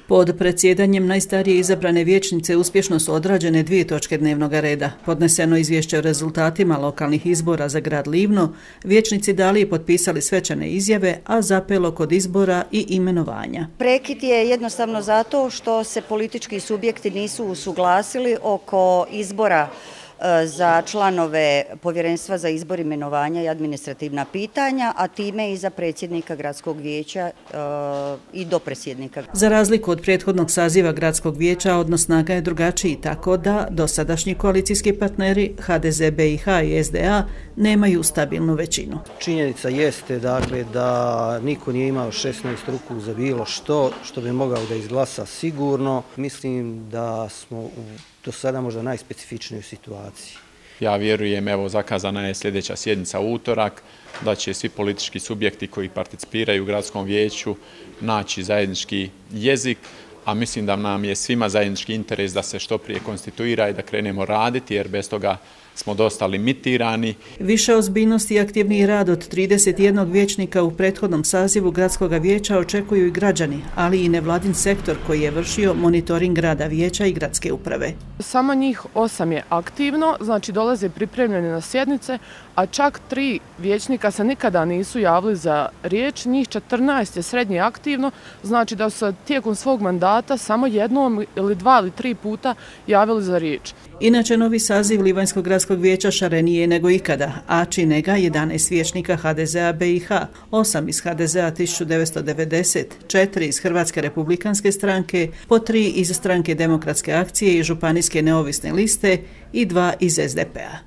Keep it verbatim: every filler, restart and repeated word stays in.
Pod predsjedanjem najstarije izabrane vijećnice uspješno su odrađene dvije točke dnevnog reda. Podneseno izvješće o rezultatima lokalnih izbora za grad Livno, vijećnici dali i potpisali svečane izjave, a zapelo kod izbora i imenovanja. Prekid je jednostavno zato što se politički subjekti nisu usuglasili oko izbora za članove Povjerenstva za izbor, imenovanja i administrativna pitanja, a time i za predsjednika gradskog vijeća i dopredsjednika. Za razliku od prethodnog saziva gradskog vijeća, odnos snaga je drugačiji, tako da dosadašnji koalicijski partneri H D Z B i H i S D A nemaju stabilnu većinu. Činjenica jeste dakle da niko nije imao šesnaest ruku za bilo što što bi mogao da izglasa sigurno. Mislim da smo u do sada možda najspecifičniju situaciji. Ja vjerujem, evo zakazana je sljedeća sjednica u utorak, da će svi politički subjekti koji participiraju u gradskom vijeću naći zajednički jezik, a mislim da nam je svima zajednički interes da se što prije konstituira i da krenemo raditi, jer bez toga smo dosta limitirani. Više ozbiljnosti i aktivniji rad od trideset jednog vijećnika u prethodnom sazivu gradskog vijeća očekuju i građani, ali i nevladin sektor koji je vršio monitoring rada vijeća i gradske uprave. Samo njih osam je aktivno, znači dolaze pripremljeni na sjednice, a čak tri vijećnika se nikada nisu javili za riječ, njih četrnaest je srednje aktivno, znači da su tijekom svog mandata samo jednom ili dva ili tri puta javili za riječ. Inače, novi saziv Livanjskog gradskog vijeća šarenije nego ikada, a čine ga jedanaest vijećnika H D Z A B i H, osam iz H D Z A tisuću devetsto devedeset, četiri iz Hrvatske republikanske stranke, po tri iz Stranke demokratske akcije i Županijske neovisne liste i dva iz S D P-a.